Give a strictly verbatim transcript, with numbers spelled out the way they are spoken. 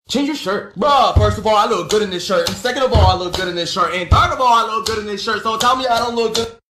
Change your shirt. Bruh, first of all, I look good in this shirt. And second of all, I look good in this shirt. And third of all, I look good in this shirt. So tell me I don't look good.